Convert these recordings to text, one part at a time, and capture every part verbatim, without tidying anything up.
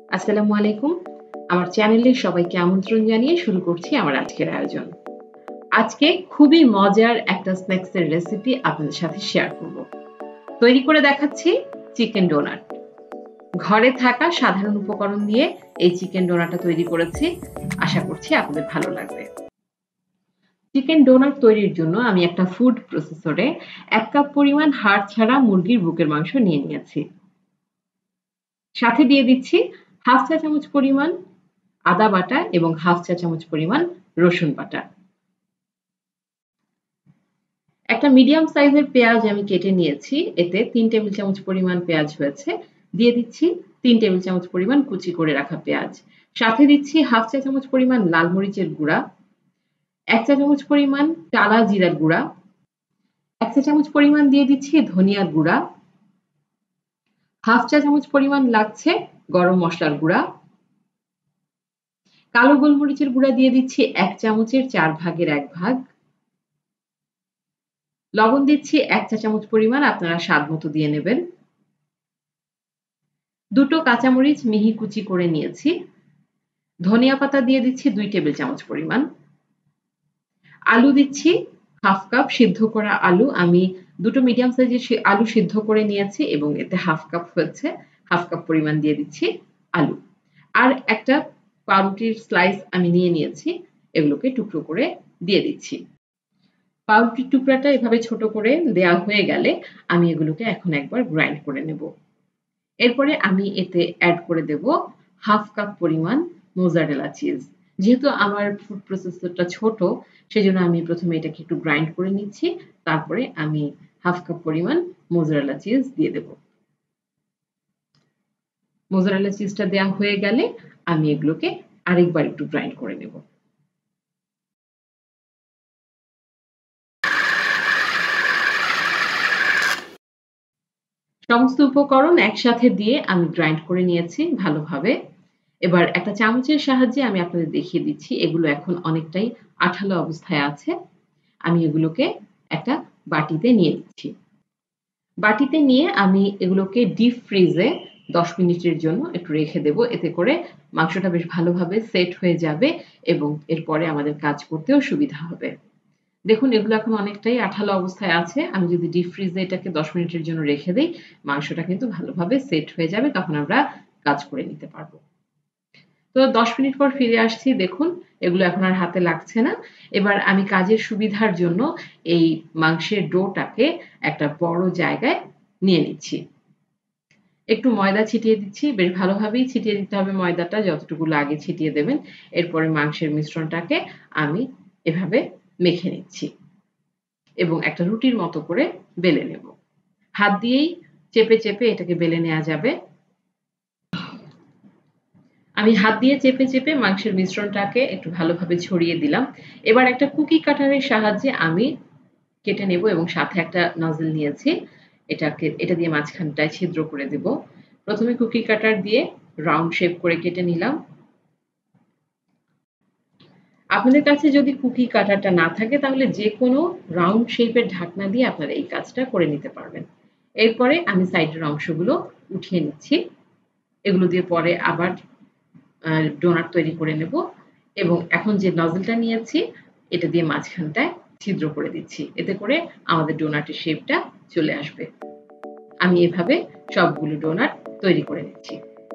আসসালামু আলাইকুম। আমার চ্যানেলে সবাইকে আমন্ত্রণ জানিয়ে শুরু করছি আমার আজকের আয়োজন। আজকে খুবই মজার একটা স্ন্যাকস এর রেসিপি আপনাদের সাথে শেয়ার করব। তৈরি করে দেখাচ্ছি চিকেন ডোনাট। ঘরে থাকা সাধারণ উপকরণ দিয়ে এই চিকেন ডোনাটটা তৈরি করেছি। আশা করছি আপনাদের ভালো লাগবে। চিকেন ডোনাট তৈরির জন্য আমি একটা ফুড প্রসেসরে এক কাপ পরিমাণ হাড় ছাড়া মুরগির বুকের মাংস নিয়ে নিয়েছি। সাথে দিয়ে দিচ্ছি হাফ চা চামচ পরিমাণ আদা বাটা এবং হাফ চা চামচ পরিমাণ রসুন বাটা। একটা মিডিয়াম সাইজের পেঁয়াজ আমি কেটে নিয়েছি। এতে তিন টেবিল চামচ পরিমাণ পেঁয়াজ হয়েছে। দিয়ে দিচ্ছি তিন টেবিল চামচ পরিমাণ কুচি করে রাখা পেঁয়াজ। সাথে দিচ্ছি হাফ চা চামচ পরিমাণ লাল মরিচের গুঁড়া, এক চা চামচ পরিমাণ টালা জিরার গুঁড়া, এক চা চামচ পরিমাণ দিয়ে দিচ্ছি ধনিয়ার গুঁড়া, হাফ চা চামচ পরিমাণ লাগছে গরম মশলার গুঁড়া, কালো গোলমরিচের গুঁড়া দিয়ে দিচ্ছি এক চামচের চার ভাগের এক ভাগ, লবণ দিচ্ছি এক চা চামচ পরিমাণ, আপনারা স্বাদ মতো দিয়ে নেবেন। দুটো কাঁচামরিচ মিহি কুচি করে নিয়েছি। ধনিয়া পাতা দিয়ে দিচ্ছি দুই টেবিল চামচ পরিমাণ। আলু দিচ্ছি হাফ কাপ সিদ্ধ করা আলু। আমি দুটো মিডিয়াম সাইজের আলু সিদ্ধ করে নিয়েছি এবং এতে হাফ কাপ হয়েছে। হাফ কাপ পরিমাণ দিয়ে দিচ্ছি আলু। আর একটা পাউরুটির স্লাইস আমি নিয়ে নিয়েছি। এগুলোকে টুকরো করে দিয়ে দিচ্ছি। পাউরুটির টুকরাটা এভাবে ছোট করে দেয়া হয়ে গেলে আমি এগুলোকে এখন একবার গ্রাইন্ড করে নেব। এরপরে আমি এতে অ্যাড করে দেব হাফ কাপ পরিমাণ মোজারেলা চিজ। যেহেতু আমার ফুড প্রসেসরটা ছোট সেজন্য আমি প্রথমে এটাকে একটু গ্রাইন্ড করে নিচ্ছি। তারপরে আমি হাফ কাপ পরিমাণ মোজারেলা চিজ দিয়ে দেব। মোজারেলা চিজটা দেওয়া হয়ে গেলে আমি এগুলোকে আরেকবার একটু গ্রাইন্ড করে নেব। সমস্ত উপকরণ একসাথে দিয়ে আমি গ্রাইন্ড করে নিয়েছি ভালোভাবে। এবার একটা চামচের সাহায্যে আমি আপনাদের দেখিয়ে দিচ্ছি এগুলো এখন অনেকটাই আঠালো অবস্থায় আছে। আমি এগুলোকে একটা বাটিতে নিয়ে নিচ্ছি। বাটিতে নিয়ে আমি এগুলোকে ডিপ ফ্রিজে দশ মিনিটের জন্য একটু রেখে দেব। এতে করে মাংসটা বেশ ভালোভাবে সেট হয়ে যাবে এবং এরপরে আমাদের কাজ করতেও সুবিধা হবে। দেখুন এগুলো এখন অনেকটাই আঠালো অবস্থায় আছে। আমি যদি ডিপ ফ্রিজে এটাকে দশ মিনিটের জন্য রেখে দেই, মাংসটা কিন্তু ভালোভাবে সেট হয়ে যাবে। তখন আমরা কাজ করে নিতে পারব। তো দশ মিনিট পর ফিরে আসছি। দেখুন এগুলো এখন আর হাতে লাগছে না। এবার আমি কাজের সুবিধার জন্য এই মাংসের ডোটাকে একটা বড় জায়গায় নিয়ে নিচ্ছি। একটু ময়দা ছিটিয়ে দিচ্ছি। বেশ ভালোভাবেই ছিটিয়ে দিতে হবে ময়দাটা, যতটুকু লাগে ছিটিয়ে দেবেন। এরপরে মাংসের মিশ্রণটাকে আমি এভাবে মেখে নিচ্ছি এবং একটা রুটির মতো করে বেলে নেব। হাত দিয়েই চেপে চেপে এটাকে বেলে নেওয়া যাবে। আমি হাত দিয়ে চেপে চেপে মাংসের মিশ্রণটাকে একটু ভালোভাবে ছড়িয়ে দিলাম। এবার একটা কুকি কাটারের সাহায্যে আমি কেটে নেব এবং সাথে একটা নজল নিয়েছি। এটাকে এটা দিয়ে মাঝখানটায় ছিদ্র করে দেব। প্রথমে কুকি কাটার দিয়ে রাউন্ড শেপ করে কেটে নিলাম। আপনাদের কাছে যদি কুকি কাটারটা না থাকে তাহলে যেকোনো রাউন্ড শেপের ঢাকনা দিয়ে আপনারা এই কাজটা করে নিতে পারবেন। এরপরে আমি সাইডের অংশগুলো উঠিয়ে নিচ্ছি। এগুলো দিয়ে পরে আবার আ ডোনাট তৈরি করে নেব এবং এখন যে নজলটা নিয়েছি এটা দিয়ে মাঝখানটায় ছিদ্র করে দিচ্ছি। এতে করে আমাদের ডোনাটের শেপটা চলে আসবে। আমি এভাবে সবগুলো ডোনাট তৈরি করে নিচ্ছি।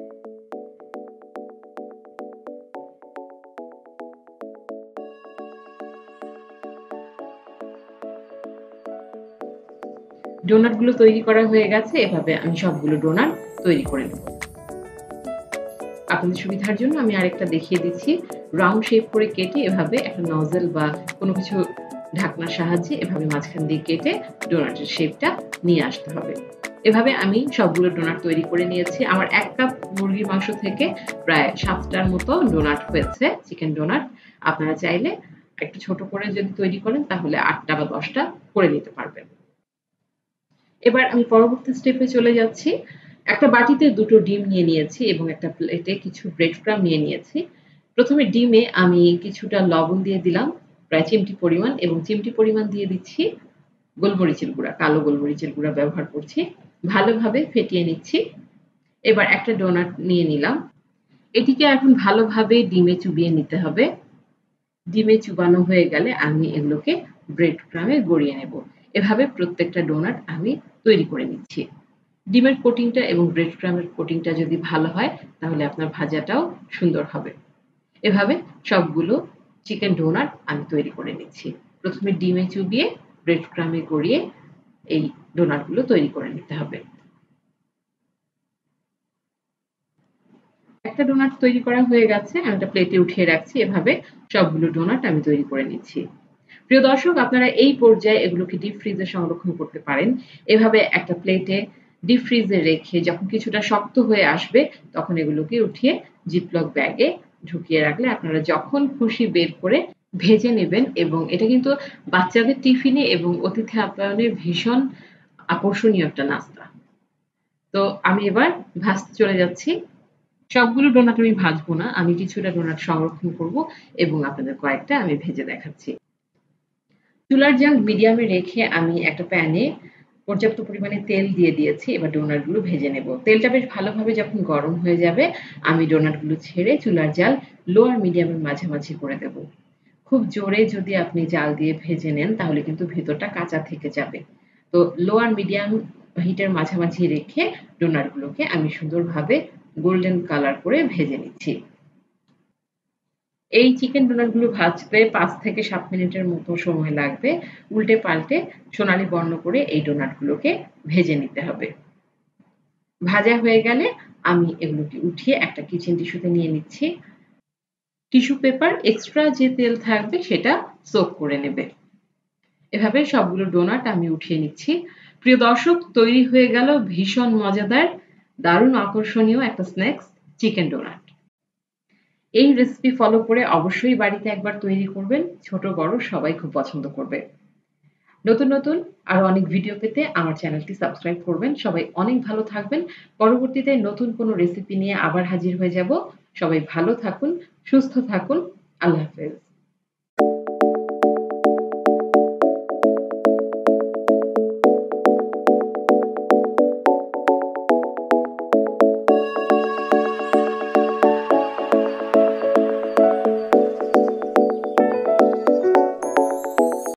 ডোনাটগুলো তৈরি করা হয়ে গেছে। এভাবে আমি সবগুলো ডোনাট তৈরি করে নেব। আপনাদের সুবিধার জন্য আমি আরেকটা দেখিয়ে দিচ্ছি। রাউন্ড শেপ করে কেটে এভাবে একটা নজল বা কোনো কিছু ঢাকনার সাহায্যে এভাবে মাঝখান দিয়ে কেটে ডোনাটের শেপটা নিয়ে আসতে হবে। এভাবে আমি সবগুলো ডোনাট তৈরি করে নিয়েছি। আমার এক কাপ মুরগির মাংস থেকে প্রায় সাত টার মতো ডোনাট হয়েছে, চিকেন ডোনাট। আপনারা চাইলে একটু ছোট করে যদি তৈরি করেন তাহলে আট টা বা দশ টা করে নিতে পারবেন। এবার আমি পরবর্তী স্টেপে চলে যাচ্ছি। একটা বাটিতে দুটো ডিম নিয়ে নিয়েছি এবং একটা প্লেটে কিছু ব্রেড ক্রাম্ব নিয়ে নিয়েছি। প্রথমে ডিমে আমি কিছুটা লবণ দিয়ে দিলাম, প্রায় চিমটি পরিমাণ, এবং চিমটি পরিমাণ দিয়ে দিচ্ছি গোলমরিচের গুঁড়া, কালো গোলমরিচের গুঁড়া ব্যবহার করছি। ভালোভাবে ফেটিয়ে নিচ্ছি। এবার একটা ডোনাট নিয়ে নিলাম। এটিকে এখন ভালোভাবে ডিমে চুবিয়ে নিতে হবে। ডিমে চুবানো হয়ে গেলে আমি এগুলোকে ব্রেড ক্রামে গড়িয়ে নেব। এভাবে প্রত্যেকটা ডোনাট আমি তৈরি করে নিচ্ছি। ডিমের কোটিংটা এবং ব্রেড ক্রামের কোটিংটা যদি ভালো হয় তাহলে আপনার ভাজাটাও সুন্দর হবে। এভাবে সবগুলো চিকেন ডোনাট আমি তৈরি করে নিচ্ছি। প্রথমে ডিমে চুবিয়ে ব্রেড ক্রামে গড়িয়ে এই ডোনাটগুলো তৈরি করে নিতে হবে। একটা ডোনাট তৈরি করা হয়ে গেছে, আমি একটা প্লেটে উঠিয়ে রাখছি। এভাবে সবগুলো ডোনাট আমি তৈরি করে নিচ্ছি। প্রিয় দর্শক, আপনারা এই পর্যায়ে এগুলোকে ডিপ ফ্রিজে সংরক্ষণ করতে পারেন। এভাবে একটা প্লেটে ডিপ ফ্রিজে রেখে যখন কিছুটা শক্ত হয়ে আসবে তখন এগুলোকে উঠিয়ে জিপলক ব্যাগে ঢুকিয়ে রাখলে আপনারা যখন খুশি বের করে ভেজে নেবেন এবং এটা কিন্তু বাচ্চাদের টিফিনে এবং অতিথি আপ্যায়নে ভীষণ আকর্ষণীয় একটা নাস্তা। তো আমি এবার ভাজতে চলে যাচ্ছি। সবগুলো ডোনাট আমি ভাজবো না। আমি কিছুটা ডোনাট সংরক্ষণ করব এবং আপনাদের কয়েকটা আমি ভেজে দেখাচ্ছি। চুলার জাল মিডিয়ামে রেখে আমি একটা প্যানে পর্যাপ্ত পরিমাণে তেল দিয়ে দিয়েছি। এবার ডোনাটগুলো ভেজে নেব। তেলটা বেশ ভালোভাবে যখন গরম হয়ে যাবে, আমি ডোনাটগুলো ছেড়ে চুলার জাল লো আর মিডিয়ামের মাঝামাঝি করে দেব। খুব জোরে যদি আপনি জাল দিয়ে ভেজে নেন তাহলে কিন্তু ভেতরটা কাঁচা থেকে যাবে। তো লো আর মিডিয়াম হিটের মাঝামাঝি রেখে ডোনাটগুলোকে আমি সুন্দরভাবে গোল্ডেন কালার করে ভেজে নিচ্ছি। এই চিকেন ডোনাটগুলো ভাজতে পাঁচ থেকে সাত মিনিটের মতো সময় লাগবে। উল্টে পাল্টে সোনালী বর্ণ করে এই ডোনাটগুলোকে ভেজে নিতে হবে। ভাজা হয়ে গেলে আমি এগুলোকে উঠিয়ে একটা কিচেন টিস্যুতে নিয়ে নিচ্ছি। টিস্যু পেপার এক্সট্রা যে তেল থাকবে সেটা সোক করে নেবে। এভাবে সবগুলো ডোনাট আমি উঠিয়ে নিচ্ছি। প্রিয় দর্শক, তৈরি হয়ে গেল ভীষণ মজাদার, দারুণ আকর্ষণীয় একটা স্ন্যাক্স চিকেন ডোনাট। এই রেসিপি ফলো করে অবশ্যই বাড়িতে একবার তৈরি করবেন। ছোট বড় সবাই খুব পছন্দ করবে। নতুন নতুন আরো অনেক ভিডিও পেতে আমার চ্যানেলটি সাবস্ক্রাইব করবেন। সবাই অনেক ভালো থাকবেন। পরবর্তীতে নতুন কোনো রেসিপি নিয়ে আবার হাজির হয়ে যাব। সবাই ভালো থাকুন, সুস্থ থাকুন। আল্লাহ হাফেজ।